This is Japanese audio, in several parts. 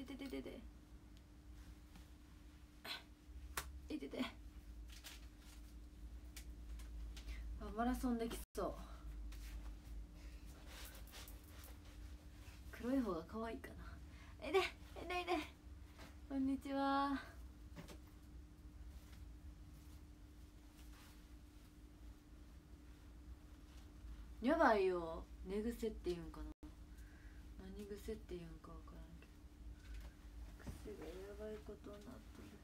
てててていてて、あ、マラソンできそう。黒い方が可愛いかな。いでこんにちは。やばいよ、寝癖っていうんかな、何癖っていうんか分からんけど、癖がやばいことになってる。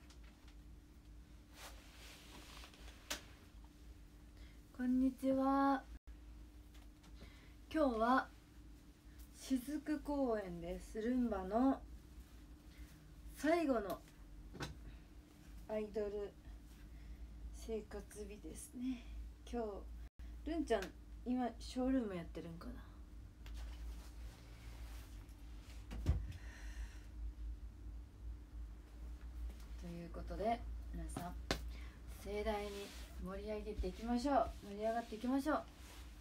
こんにちは。今日は雫公園です。ルンバの最後のアイドル生活日ですね。今日ルンちゃん今ショールームやってるんかな。ということで皆さん盛大に盛り上げていきましょう。盛り上がっていきましょう。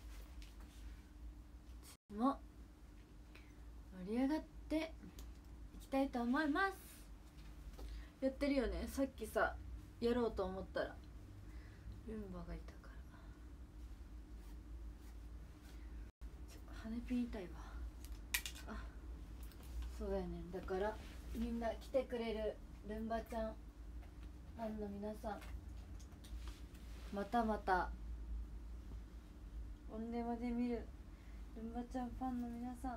も盛り上がっていきたいと思います。やってるよね。さっきさやろうと思ったらルンバがいたから、羽ピン痛いわ。あ、そうやねん。だからみんな来てくれるルンバちゃんファンの皆さん、またまたオンデマで見るルンバちゃんファンの皆さん、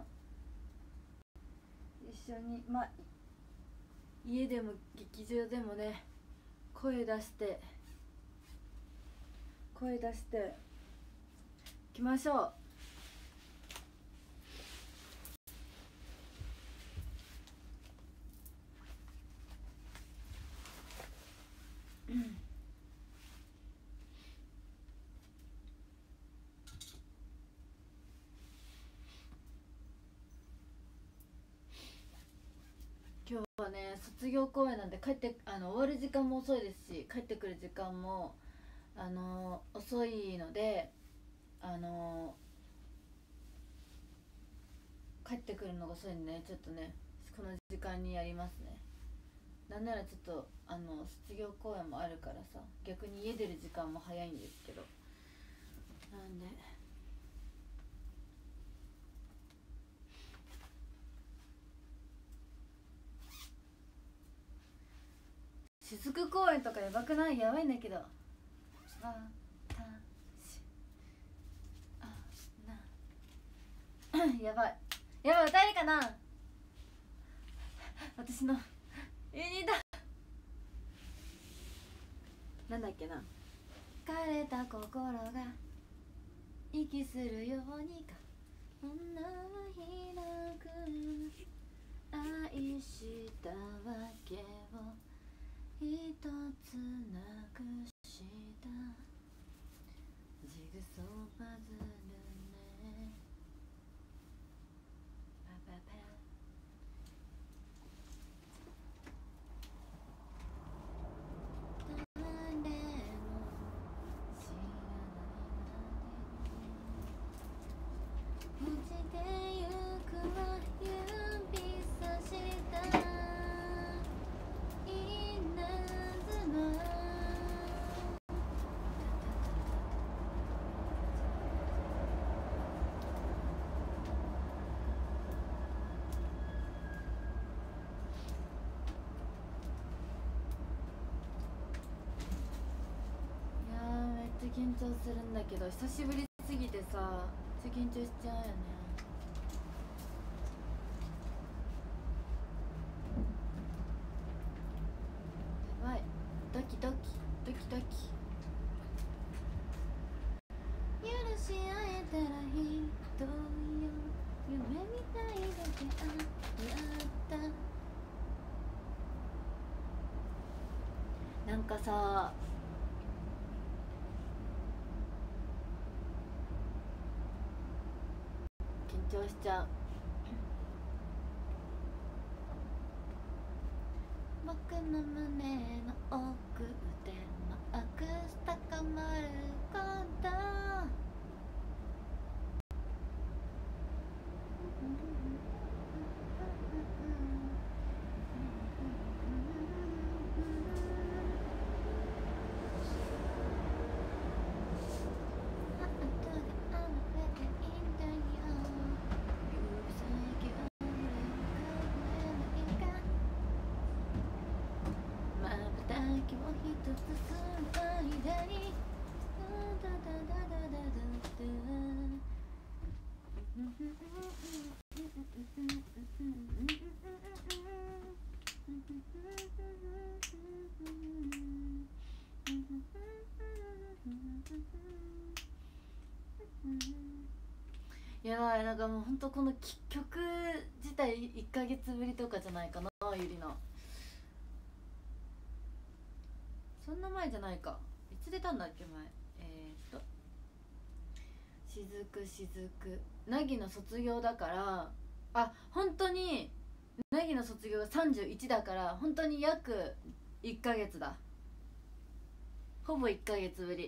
一緒に家でも劇場でもね、声出していきましょう。今日はね卒業公演なんで、帰って終わる時間も遅いですし、帰ってくる時間も遅いので、帰ってくるのが遅いんでね、ちょっとねこの時間にやりますね。なんならちょっと卒業公演もあるからさ、逆に家出る時間も早いんですけど、なんで雫公園とかやばくない？やばいんだけど。やばい歌えるかな。私のユニだ。なんだっけな。枯れた心が息するようにか、女は開く、愛したわけを一つなくしたジグソーパズルね。パパパ緊張するんだけど、久しぶりすぎてさ、めっちゃ緊張しちゃうよね。やばい、ドキドキドキドキ。許し合えたらいいとよ、夢みたいだけあった。なんかさ、緊張しちゃう。僕の胸の奥でマックス高まること息を一つ吸う間にダダダダダダダやばい、なんかもうほんとこの曲自体1ヶ月ぶりとかじゃないかな、ゆりな。そんな前じゃないか。いつ出たんだっけ前。しずくしずく凪の卒業だから、あ、本当に凪の卒業が31だから、本当に約1ヶ月だ。ほぼ1ヶ月ぶり。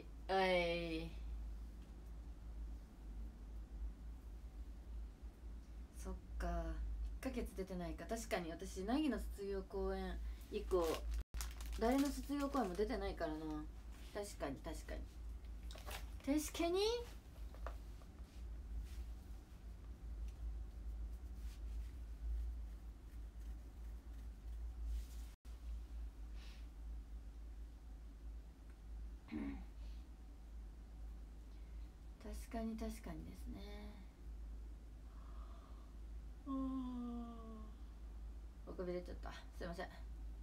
そっか、1ヶ月出てないか。確かに私凪の卒業公演以降誰の卒業公演も出てないからな。確かに確かに確かに。確かに確かにですね。おくび出ちゃった、すいません。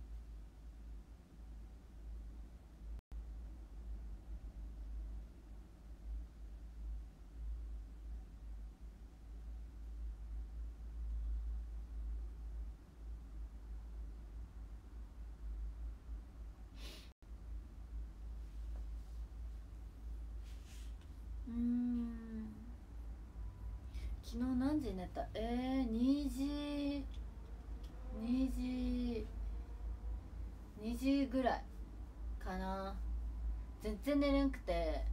昨日何時に寝た？2時2時ぐらいかな。全然寝れんくて、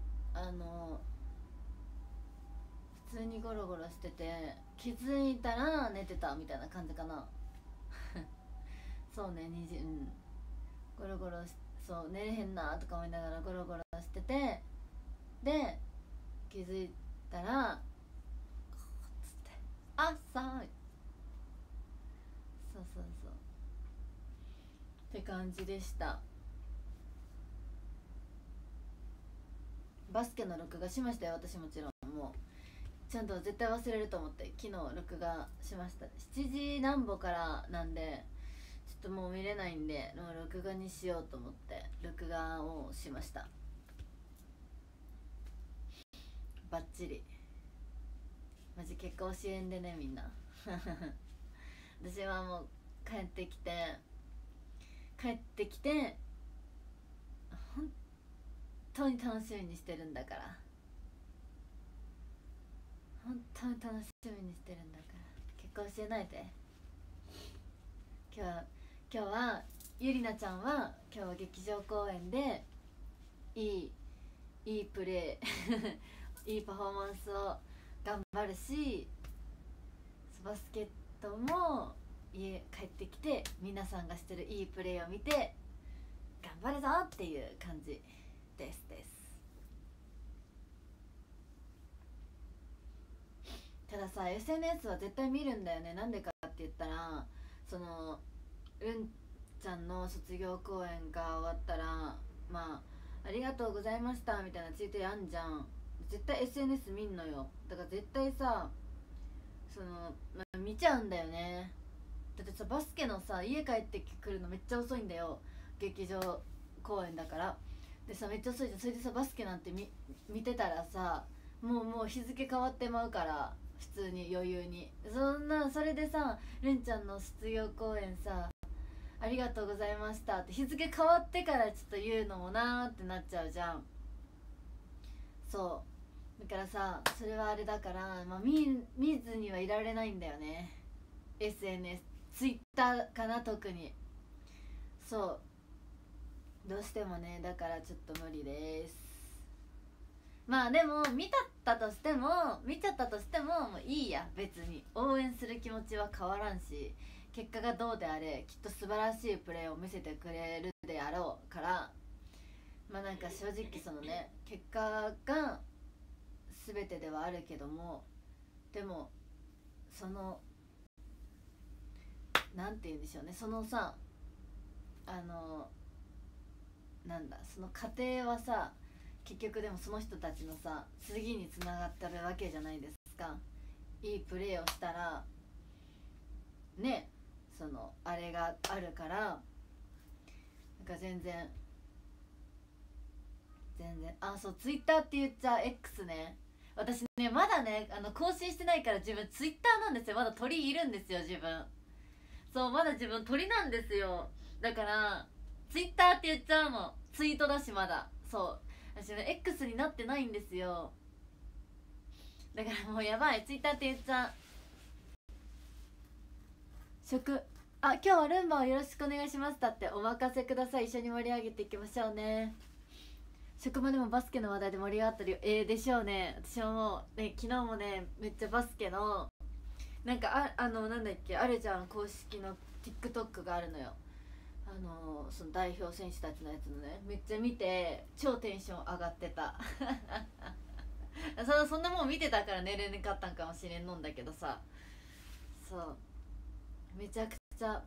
普通にゴロゴロしてて、気づいたら寝てたみたいな感じかな。そうね、2時、ゴロゴロそう寝れへんなとか思いながらゴロゴロしてて、で気づいたらつって朝、そうそうそうって感じでした。バスケの録画しましたよ、私。もちろんもうちゃんと絶対忘れると思って昨日録画しました。7時なんぼからなんでちょっともう見れないんで、もう録画にしようと思って録画をしました。バッチリ。マジ結果教えんでねみんな。私はもう帰ってきて本当に楽しみにしてるんだから、本当に楽しみにしてるんだから、結果教えないで。今日はゆりなちゃんは今日は劇場公演でいいプレーいいパフォーマンスを頑張るし、バスケットも家帰ってきて皆さんがしてるいいプレーを見て頑張るぞっていう感じです。たださ、 SNS は絶対見るんだよね。なんでかって言ったら、そのうんちゃんの卒業公演が終わったら、まあありがとうございましたみたいなツイートやんじゃん。絶対 SNS 見んのよ。だから絶対さ、見ちゃうんだよね。だってさ、バスケのさ、家帰ってくるのめっちゃ遅いんだよ、劇場公演だから。でさ、めっちゃ遅いじゃん。それでさ、バスケなんて見てたらさ、もう日付変わってまうから、普通に余裕に。それでさ、るんちゃんの卒業公演さ、ありがとうございましたって日付変わってからちょっと言うのもなーってなっちゃうじゃん。そうだからさ、それはあれだから、見ずにはいられないんだよね。 SNS、 ツイッターかな特に。そうどうしてもね、だからちょっと無理です。まあでも見ちゃったとしてももういいや、別に応援する気持ちは変わらんし、結果がどうであれきっと素晴らしいプレーを見せてくれるであろうから、まあなんか正直そのね、結果が全てではあるけども、でもそのなんて言うんでしょうね、そのさ、 なんだその過程はさ結局でもその人たちのさ次につながってるわけじゃないですか。いいプレーをしたらね、そのあれがあるから、なんか全然あ、そうツイッターって言っちゃ X ね。私ねまだね更新してないから自分ツイッターなんですよ。まだ鳥いるんですよ自分。そうまだ自分鳥なんですよ。だからツイッターって言っちゃうの。ツイートだしまだ。そう私ね X になってないんですよ。だからもうやばい、ツイッターって言っちゃう。食あ、今日はルンバをよろしくお願いします。だってお任せください。一緒に盛り上げていきましょうね。職場でもバスケの話題で盛り上がってるよ。でしょうね。私はもうね昨日もねめっちゃバスケのなんかなんだっけあるじゃん、公式の TikTok があるのよ。その代表選手たちのやつのねめっちゃ見て超テンション上がってたそんなもん見てたから寝れなかったんかもしれんのんだけどさ、そうめちゃくちゃ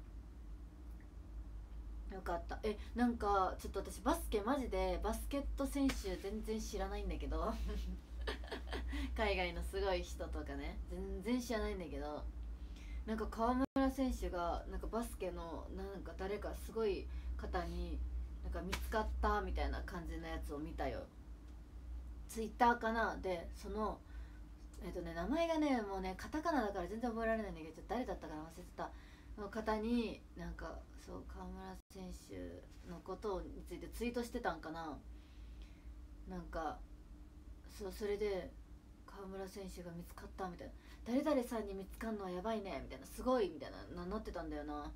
よかった。なんかちょっと私バスケマジでバスケット選手全然知らないんだけど海外のすごい人とかね全然知らないんだけど、なんか河村選手がなんかバスケのなんか誰かすごい方になんか見つかったみたいな感じのやつを見たよ。ツイッターかな。でその名前がねもうねカタカナだから全然覚えられないんだけど誰だったかな忘れてたの方になんかそう河村選手のことについてツイートしてたんかな。なんかそうそれで河村選手が見つかったみたいな、誰々さんに見つかんのはやばいねみたいな、すごいみたいななってたんだよな。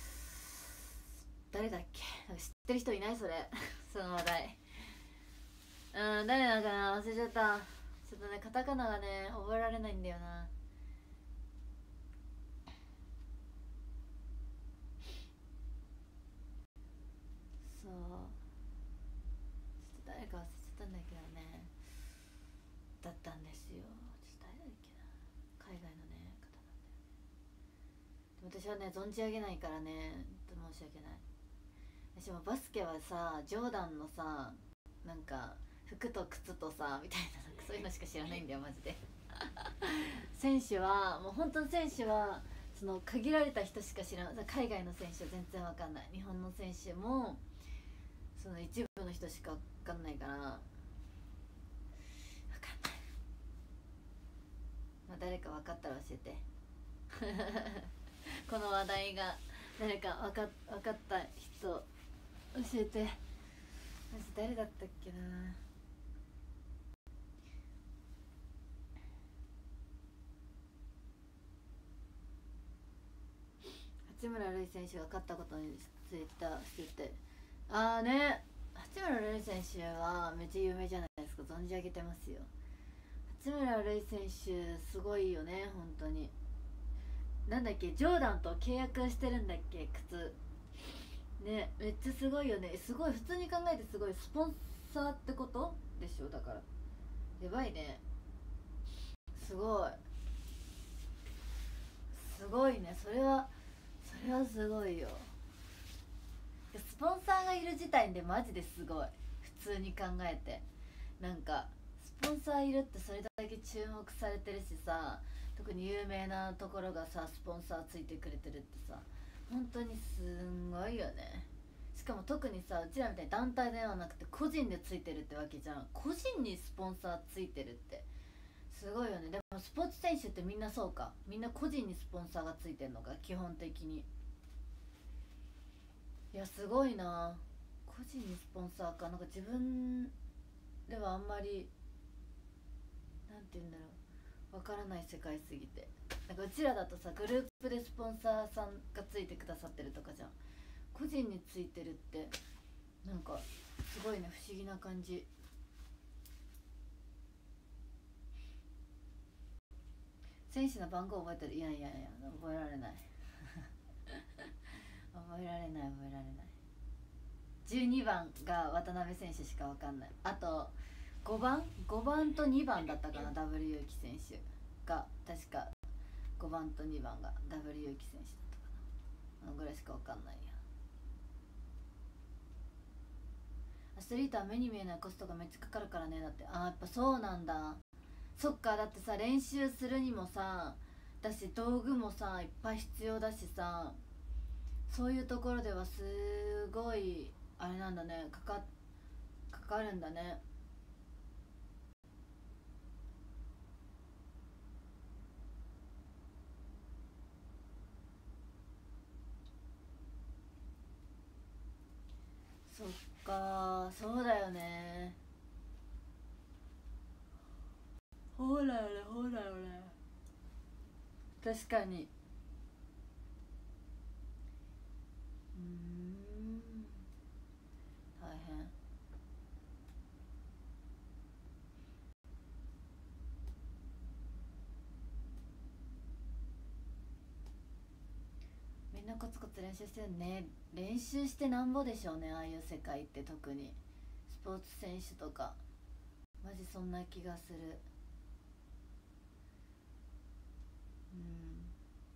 誰だっけ、なんか知ってる人いないそれその話題。誰なのかな忘れちゃった。ちょっとねカタカナがね覚えられないんだよな。そうちょっと誰か忘れちゃったんだけどねだったんですよ。ちょっと誰だっけな、海外のね方なんだよね。でも私はね存じ上げないからね申し訳ない。私もバスケはさジョーダンのさなんか服と靴とさみたいな、なんかそういうのしか知らないんだよマジで選手はもう本当に選手はその限られた人しか知らない。海外の選手は全然わかんない。日本の選手もその一部の人しかわかんないからわかんない。まあ、誰か分かったら教えてこの話題が誰か分かった人教えて。マジ誰だったっけな。八村塁選手が勝ったことにツイッターしてて、ああね、八村塁選手はめっちゃ有名じゃないですか。存じ上げてますよ。八村塁選手すごいよね本当に。なんだっけジョーダンと契約してるんだっけ靴ね。めっちゃすごいよね。すごい普通に考えてすごいスポンサーってことでしょ。だからやばいね。すごいすごいね。それはすごいよ。スポンサーがいる時点でマジですごい。普通に考えてなんかスポンサーいるってそれだけ注目されてるしさ、特に有名なところがさスポンサーついてくれてるってさ本当にすんごいよね。しかも特にさうちらみたいに団体ではなくて個人でついてるってわけじゃん。個人にスポンサーついてるってすごいよね。でもスポーツ選手ってみんなそうか、みんな個人にスポンサーがついてんのか基本的に。いやすごいな。個人にスポンサーか。なんか自分ではあんまりなんて言うんだろう、わからない世界すぎて。なんかうちらだとさグループでスポンサーさんがついてくださってるとかじゃん。個人についてるってなんかすごいね、不思議な感じ。選手の番号覚えてる？いや覚えられない覚えられない12番が渡辺選手しか分かんない。あと5番と2番だったかな、ダブルユウキ選手が確か5番と2番がダブルユウキ選手だったかな。あのぐらいしか分かんないや。 アスリートは目に見えないコストがめっちゃかかるからね。だって、あ、やっぱそうなんだ。そっか。だってさ、練習するにもさだし、道具もさいっぱい必要だしさ、そういうところではすごいあれなんだね、かかるんだね。そっか、そうだよね。ほらよね、ほらよね。確かに。大変。みんなコツコツ練習してるね。練習してなんぼでしょうね、ああいう世界って。特にスポーツ選手とかマジそんな気がする。うん。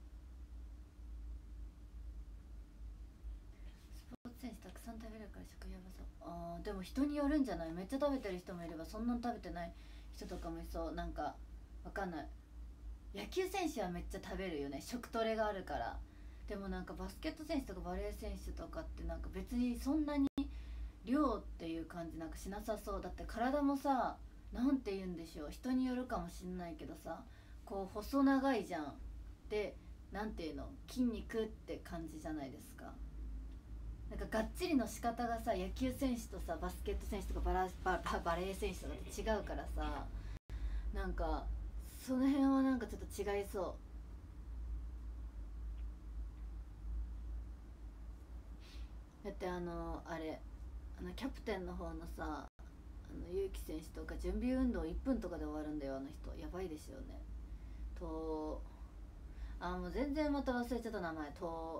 スポーツ選手たくさん食べるから食やばそう。あー、でも人によるんじゃない？めっちゃ食べてる人もいれば、そんな食べてない人とかもいそう。なんかわかんない。野球選手はめっちゃ食べるよね、食トレがあるから。でもなんかバスケット選手とかバレー選手とかってなんか別にそんなに量っていう感じなんかしなさそう。だって体もさ、なんて言うんでしょう、人によるかもしんないけどさ、こう細長いじゃん。で、なんていうの、筋肉って感じじゃないですか。なんかがっちりの仕方がさ、野球選手とさバスケット選手とかバレー選手とかって違うからさ、なんかその辺はなんかちょっと違いそう。だってあれ、キャプテンの方のさ、結城選手とか準備運動1分とかで終わるんだよ、あの人。やばいですよね。と、もう全然また忘れちゃった名前。と、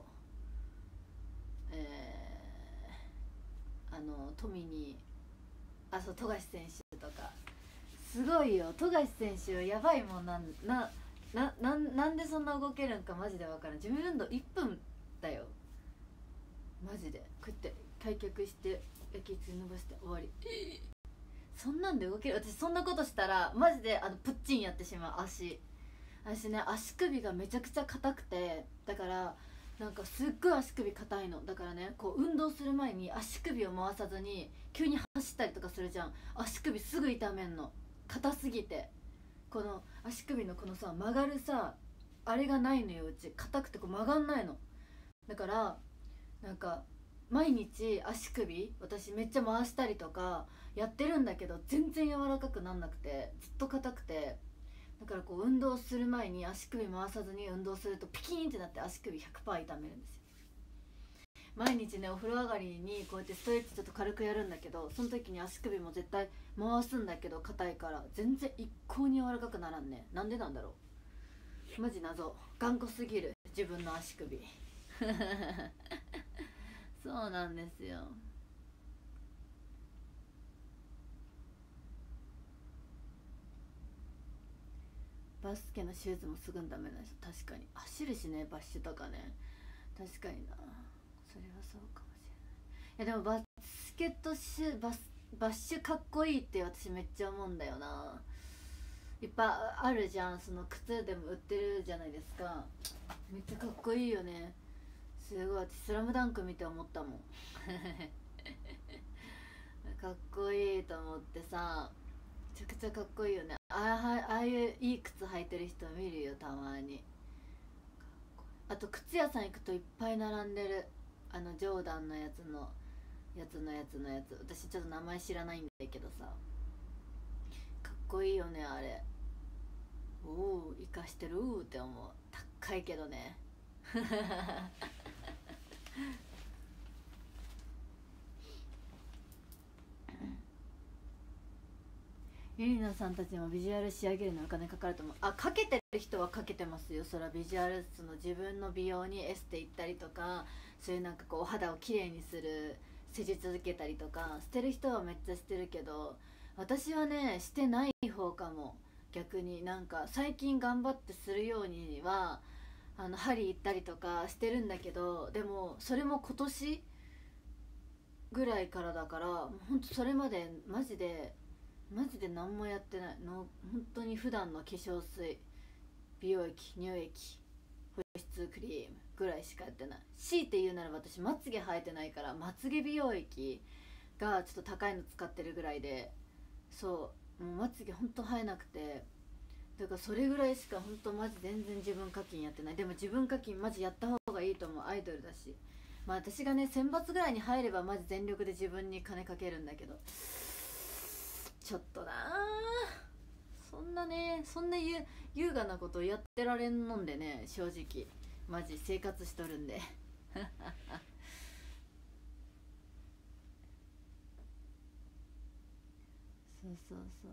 富に、そう、富樫選手とか。すごいよ、富樫選手やばいもん。なんでそんな動けるんかマジで分からん。準備運動1分だよ、マジで。こうやって開脚して息伸ばして終わり。そんなんで動ける？私そんなことしたらマジでプッチンやってしまう。足ね、足首がめちゃくちゃ硬くて、だからなんかすっごい足首硬いの。だからね、こう運動する前に足首を回さずに急に走ったりとかするじゃん。足首すぐ痛めんの、硬すぎて。この足首のこのさ、曲がるさ、あれがないのよ、うち。硬くてこう曲がんないの。だからなんか毎日足首私めっちゃ回したりとかやってるんだけど、全然柔らかくなんなくてずっと硬くて。だからこう運動する前に足首回さずに運動するとピキーンってなって足首100%痛めるんですよ。毎日ね、お風呂上がりにこうやってストレッチちょっと軽くやるんだけど、その時に足首も絶対回すんだけど硬いから全然一向に柔らかくならんね。なんでなんだろう、マジ謎。頑固すぎる自分の足首。そうなんですよ。バスケのシューズもすぐにダメなんですよ。確かに走るしね、バッシュとかね。確かにな、それはそうかもしれない。いやでもバスケットシュバッシュかっこいいって私めっちゃ思うんだよな。いっぱいあるじゃん、その靴でも売ってるじゃないですか。めっちゃかっこいいよね。すごい、私スラムダンク見て思ったもん。かっこいいと思ってさ、めちゃくちゃかっこいいよね。ああいういい靴履いてる人見るよ、たまに。あと靴屋さん行くといっぱい並んでる。ジョーダンのやつ。私ちょっと名前知らないんだけどさ、かっこいいよねあれ。おお、生かしてるって思う。高いけどね。ゆりなさんたちもビジュアル仕上げるのお金かかると思う。かけてる人はかけてますよ。そらビジュアル、その自分の美容にエステ行ったりとか、そういうなんかこうお肌をきれいにする施術受けたりとかしてる人はめっちゃしてるけど、私はねしてない方かも。逆になんか最近頑張ってするようには針行ったりとかしてるんだけど、でもそれも今年ぐらいからだから、もうほんとそれまでマジで何もやってないの。本当に普段の化粧水、美容液、乳液、保湿クリームぐらいしかやってない。強いて言うなら私まつげ生えてないから、まつげ美容液がちょっと高いの使ってるぐらいで、そうもうまつげほんと生えなくて、だからそれぐらいしかほんとマジ全然自分課金やってない。でも自分課金マジやった方がいいと思う。アイドルだし、まあ私がね選抜ぐらいに入ればマジ全力で自分に金かけるんだけど、ちょっとなそんなね、そんな優雅なことやってられんのんでね、正直マジ生活しとるんでそうそうそう。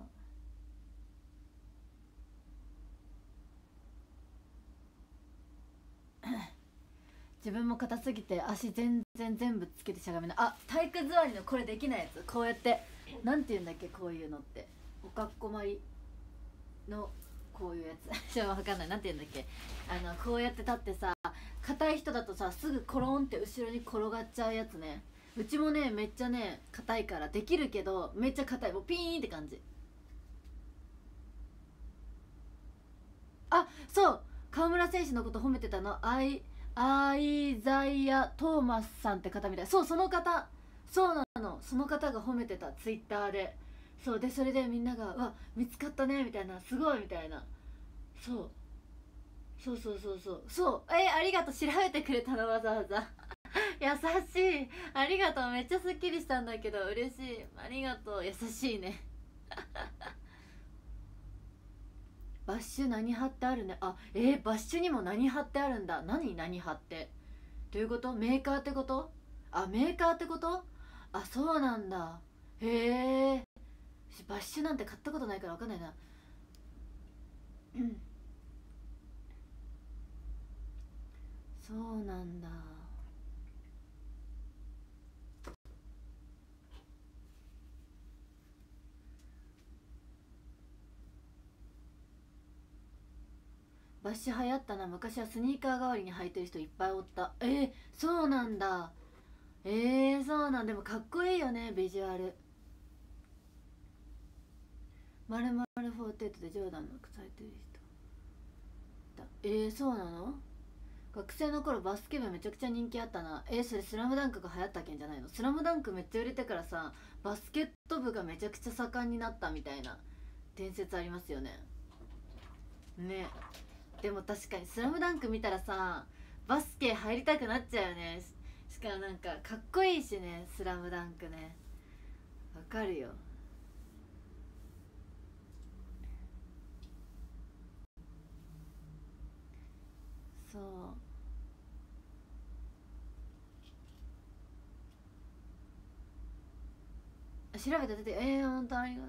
自分も硬すぎて足全部つけてしゃがめない。あ、体育座りのこれできないやつ、こうやってなんて言うんだっけ、こういうのっておかっこまりのこういうやつちょっと分かんない、なんて言うんだっけ、こうやって立ってさ、硬い人だとさすぐコロンって後ろに転がっちゃうやつね。うちもねめっちゃね硬いからできるけど、めっちゃ硬い、もうピーンって感じ。あ、そう川村選手のこと褒めてたの、アイザイア・トーマスさんって方みたい。そう、その方、そうなの、その方が褒めてた、ツイッターで。そうで、それでみんなが「うわ見つかったね」みたいな、すごいみたいな。そうそうそうそうそうそう、ありがとう、調べてくれたのわざわざ優しい、ありがとう、めっちゃすっきりしたんだけど嬉しい、ありがとう、優しいねバッシュ何貼ってあるね。あ、バッシュにも何貼ってあるんだ。何貼って、どういうこと？メーカーってこと？あ、メーカーってこと？あ、そうなんだ。へえ。バッシュなんて買ったことないから分かんないな。うんそうなんだ。バッシュ流行ったな。昔はスニーカー代わりに履いてる人いっぱいおった。そうなんだ。そうなん、でもかっこいいよね、ビジュアル。まるまるフォーテッドでジョーダンのされてる人だ。そうなの？学生の頃バスケ部めちゃくちゃ人気あったな。それスラムダンクが流行ったけんじゃないの？スラムダンクめっちゃ売れてからさ、バスケット部がめちゃくちゃ盛んになったみたいな伝説ありますよね。ね。でも確かにスラムダンク見たらさ、バスケ入りたくなっちゃうよね。しかもなんかかっこいいしね、スラムダンクね。わかるよ。そう、調べて出て、本当ありがとう。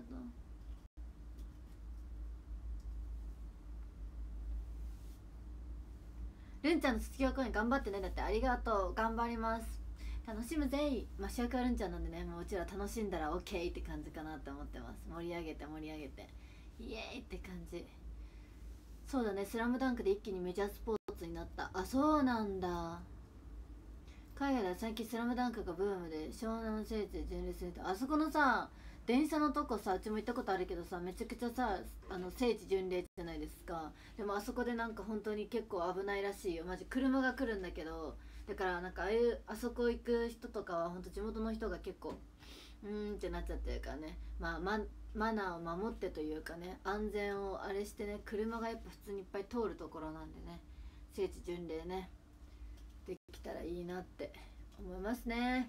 るんちゃんの卒業公演頑張ってね。だって。ありがとう、頑張ります。楽しむぜい。まあ主役はるんちゃんなんでね、もううちら楽しんだら OK って感じかなって思ってます。盛り上げて盛り上げてイエーイって感じ。そうだね、スラムダンクで一気にメジャースポーツになった。あ、そうなんだ。海外では最近スラムダンクがブームで湘南聖地で巡礼すると、あそこのさ電車のとこさ、うちも行ったことあるけどさ、めちゃくちゃさ聖地巡礼じゃないですか。でもあそこでなんか本当に結構危ないらしいよ、マジ。車が来るんだけど、だからなんかあそこ行く人とかは本当地元の人が結構ってなっちゃってるからね。まあマナーを守ってというかね、安全をあれしてね、車がやっぱ普通にいっぱい通るところなんでね、聖地巡礼ねできたらいいなって思いますね。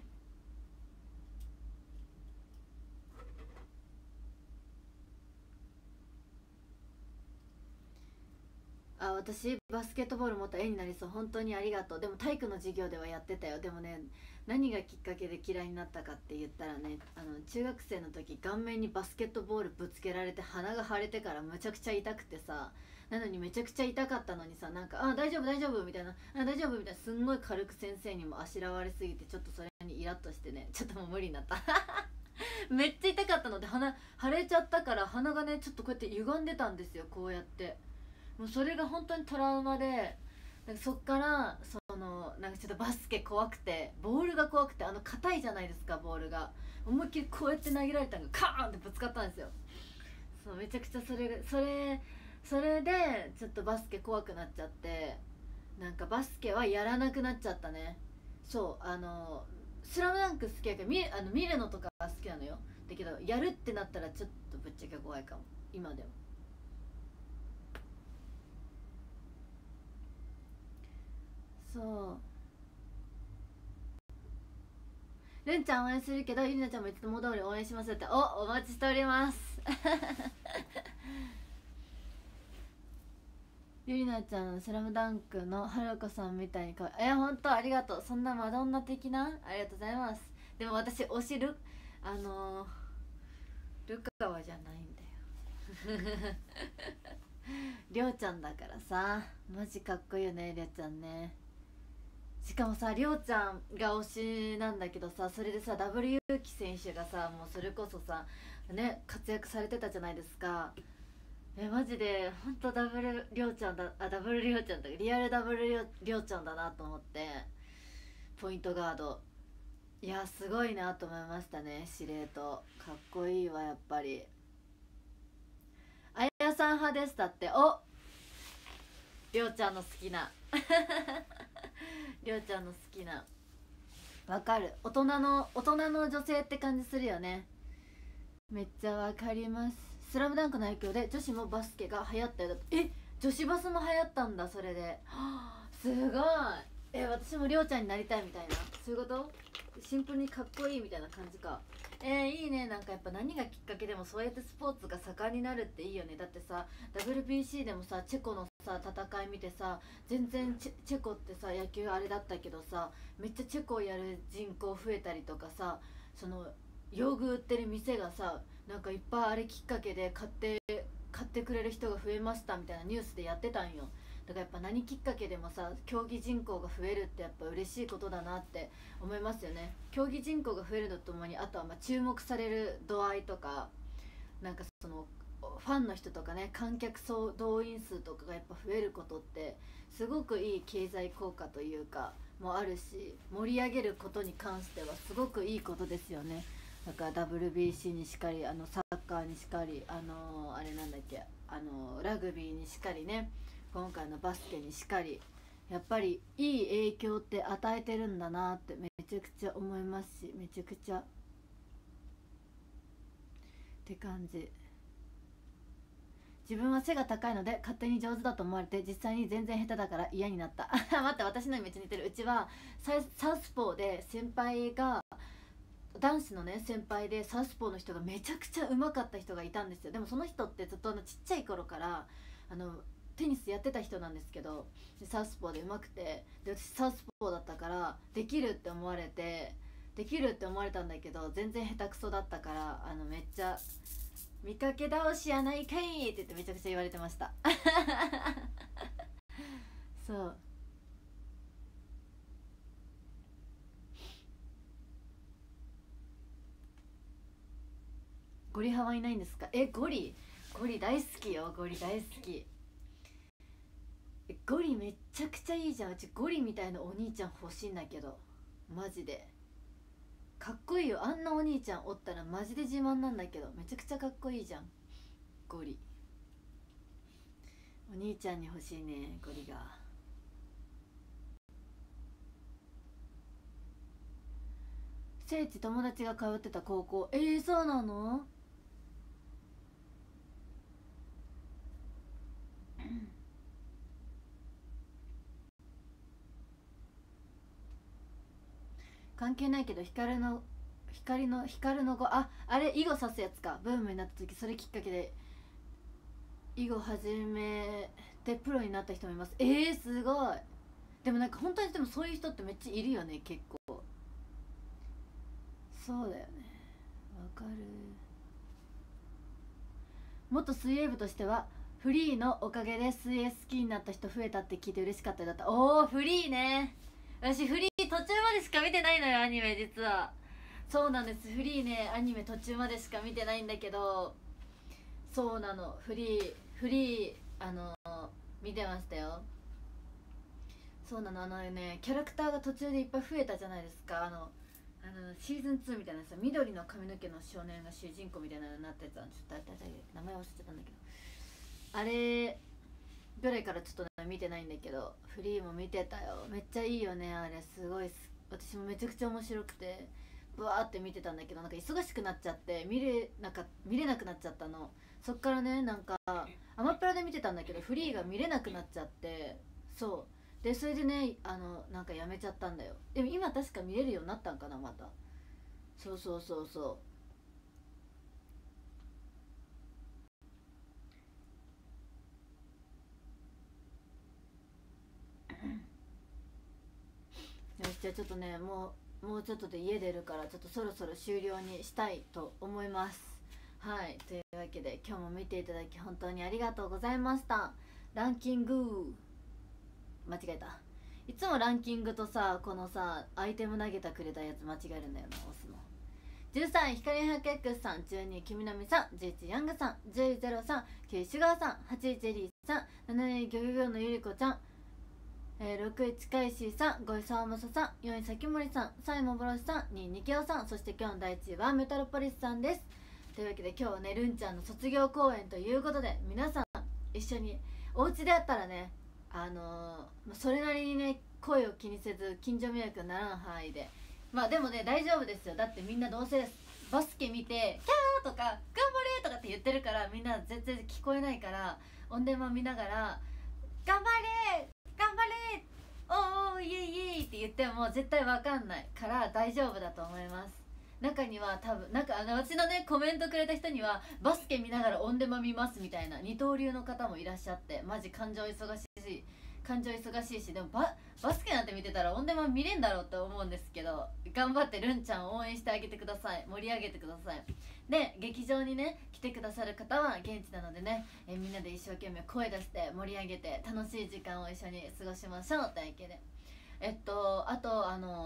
あ、私バスケットボールもっと絵になりそう。本当にありがとう。でも体育の授業ではやってたよ。でもね、何がきっかけで嫌いになったかって言ったらね、中学生の時顔面にバスケットボールぶつけられて鼻が腫れてからむちゃくちゃ痛くてさ、なのにめちゃくちゃ痛かったのにさ、なんか「あ、大丈夫大丈夫」みたいな「あ、大丈夫」みたいな、すんごい軽く先生にもあしらわれすぎて、ちょっとそれにイラッとしてね、ちょっともう無理になっためっちゃ痛かったので、腫れちゃったから、鼻がねちょっとこうやって歪んでたんですよ、こうやって。もうそれが本当にトラウマで、そっからそなんかちょっとバスケ怖くて、ボールが怖くて、硬いじゃないですかボールが。思いっきりこうやって投げられたのがカーンってぶつかったんですよ。そう、めちゃくちゃそれでちょっとバスケ怖くなっちゃって、なんかバスケはやらなくなっちゃったね。そうスラムダンク好きやけど見るのとか好きなのよ。だけどやるってなったらちょっとぶっちゃけ怖いかも今でも。そうるんちゃん応援するけどゆりなちゃんもいつも通り応援しますって。お待ちしておりますゆりなちゃんスラムダンクのはるかさんみたいにほんとありがとう。そんなマドンナ的なありがとうございます。でも私推しルカワじゃないんだよりょうちゃんだからさ、マジかっこいいよねりょうちゃんね。しかもさりょうちゃんが推しなんだけどさ、それでさ W ゆうき選手がさ、もうそれこそさね活躍されてたじゃないですか。マジでほんとダブルりょうちゃんだ、ダブルりょうちゃんだ、リアルダブルりょうちゃんだなと思って。ポイントガード、いやすごいなと思いましたね。司令塔かっこいいわやっぱり。あやさん派です。だってりょうちゃんの好きなりょうちゃんの好きな、わかる。大人の女性って感じするよね。めっちゃわかります。スラムダンクの影響で女子もバスケが流行ったよ。だって女子バスも流行ったんだそれで。すごい。私もりょうちゃんになりたいみたいな、そういうこと？シンプルにかっこいいみたいな感じか。いいね。なんかやっぱ何がきっかけでもそうやってスポーツが盛んになるっていいよね。だってさ WBC でもさチェコのさ戦い見てさ、全然チェコってさ野球あれだったけどさ、めっちゃチェコをやる人口増えたりとかさ、その用具売ってる店がさなんかいっぱいあれきっかけで買ってくれる人が増えましたみたいなニュースでやってたんよ。だからやっぱ何きっかけでもさ競技人口が増えるってやっぱ嬉しいことだなって思いますよね。競技人口が増えるとともに、あとはまあ注目される度合いとか、なんかそのファンの人とかね、観客総動員数とかがやっぱ増えることってすごくいい経済効果というかもあるし、盛り上げることに関してはすごくいいことですよね。だから WBC にしかり、サッカーにしかり、あれなんだっけ、ラグビーにしかりね、今回のバスケにしかり、やっぱりいい影響って与えてるんだなってめちゃくちゃ思いますし、めちゃくちゃって感じ。自分は背が高いので勝手に上手だと思われて、実際に全然下手だから嫌になった待って、私のにめっちゃ似てる。うちはサウスポーで先輩が、男子のね先輩でサウスポーの人がめちゃくちゃ上手かった人がいたんですよ。でもその人ってずっとちっちゃい頃からテニスやってた人なんですけど、サウスポーで上手くて、で私サウスポーだったからできるって思われたんだけど、全然下手くそだったから、めっちゃ見かけ倒しやないかいって言ってめちゃくちゃ言われてましたそう、ゴリ派はいないんですか？ゴリ大好きよ。ゴリ大好き。ゴリめっちゃくちゃいいじゃん。うちゴリみたいなお兄ちゃん欲しいんだけど、マジでかっこいいよ。あんなお兄ちゃんおったらマジで自慢なんだけど、めちゃくちゃかっこいいじゃんゴリ。お兄ちゃんに欲しいねゴリが。聖地友達が通ってた高校。そうなの？関係ないけど光の語、あれ囲碁指すやつか。ブームになった時それきっかけで囲碁始めてプロになった人もいます。すごい。でもなんか本当にでもそういう人ってめっちゃいるよね結構。そうだよね、わかる。元水泳部としてはフリーのおかげで水泳好きになった人増えたって聞いて嬉しかったよ。だった。フリーね。私フリー途中までしか見てないのよアニメ。実はそうなんです。フリーねアニメ途中までしか見てないんだけど、そうなの。フリー見てましたよ。 そうなの。キャラクターが途中でいっぱい増えたじゃないですか。シーズン2みたいなさ、緑の髪の毛の少年が主人公みたいなのになったやつはちょっと名前忘れちゃったんだけど、あれぐらいからちょっと見てないんだけど、フリーも見てたよ。めっちゃいいよね、あれ。すごい私もめちゃくちゃ面白くてブワーって見てたんだけど、なんか忙しくなっちゃって見れなくなっちゃったの。そっからね、なんかアマプラで見てたんだけどフリーが見れなくなっちゃって、そうで、それでね、なんかやめちゃったんだよ。でも今確か見れるようになったんかな、また。そうそうそうそう。よし、じゃあちょっとね、もうちょっとで家出るから、ちょっとそろそろ終了にしたいと思います。はい、というわけで今日も見ていただき本当にありがとうございました。ランキング間違えた。いつもランキングとさ、このさアイテム投げたくれたやつ間違えるんだよな、押すの。13位光1 0 0さん、12位君のみさん、11位ヤングさん、10位ゼロさん、9位シュガーさん、8位ジェリーさん、7位ギョギョギョのゆりこちゃん、6位近石さん、5位沢正さん、4位崎森さん、3位幻さん、2位ニケオさん、そして今日の第1位はメトロポリスさんです。というわけで今日はね、るんちゃんの卒業公演ということで、皆さん一緒にお家でやったらね、それなりにね、声を気にせず近所迷惑にならん範囲で、まあでもね大丈夫ですよ。だってみんなどうせバスケ見てキャーとか頑張れとかって言ってるから、みんな全然聞こえないから、オンデマ見ながら頑張れ頑張れおーおーイエイイエイって言っても絶対わかんないから大丈夫だと思います。中には多分、なんか私のねコメントくれた人にはバスケ見ながらオンデマ見ますみたいな二刀流の方もいらっしゃって、マジ感情忙しいし、でもバスケなんて見てたらオンデマ見れんだろうって思うんですけど、頑張ってるんちゃんを応援してあげてください。盛り上げてください。で、劇場にね来てくださる方は現地なのでね、みんなで一生懸命声出して盛り上げて楽しい時間を一緒に過ごしましょうというわけで、あと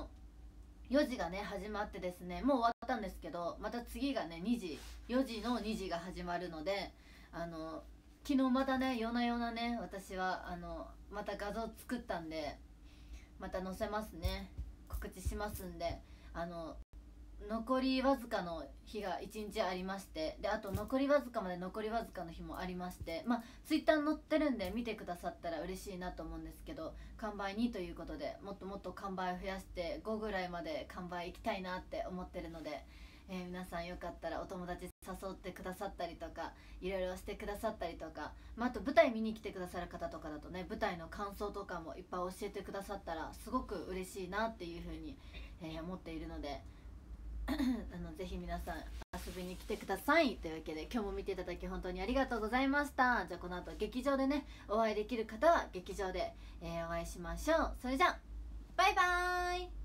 4時がね始まってですね、もう終わったんですけど、また次がね4時の2時が始まるので、昨日またね夜な夜なね、私はまた画像作ったんでまた載せますね、告知しますんで、残りわずかの日が1日ありまして、であと残りわずかまで残りわずかの日もありまして、まあツイッターに載ってるんで見てくださったら嬉しいなと思うんですけど、完売2ということで、もっともっと完売を増やして5ぐらいまで完売いきたいなって思ってるので、皆さんよかったらお友達誘ってくださったりとか、いろいろしてくださったりとか、あと舞台見に来てくださる方とかだとね、舞台の感想とかもいっぱい教えてくださったらすごく嬉しいなっていうふうに、思っているのでぜひ皆さん遊びに来てくださいというわけで、今日も見ていただき本当にありがとうございました。じゃあこの後劇場でねお会いできる方は劇場で、お会いしましょう。それじゃあバイバーイ。